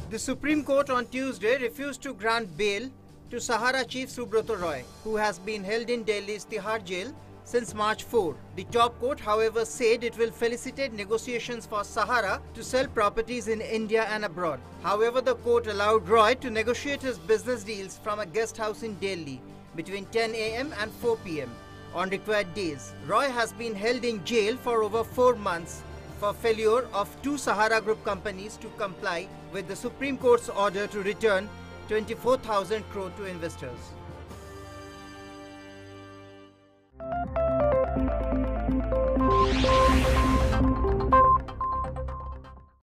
The Supreme Court on Tuesday refused to grant bail to Sahara chief Subrata Roy, who has been held in Delhi's Tihar jail since March 4. The top court, however, said it will facilitate negotiations for Sahara to sell properties in India and abroad. However, the court allowed Roy to negotiate his business deals from a guest house in Delhi between 10 a.m. and 4 p.m. on required days. Roy has been held in jail for over 4 months for failure of 2 Sahara Group companies to comply with the Supreme Court's order to return 24,000 crore to investors.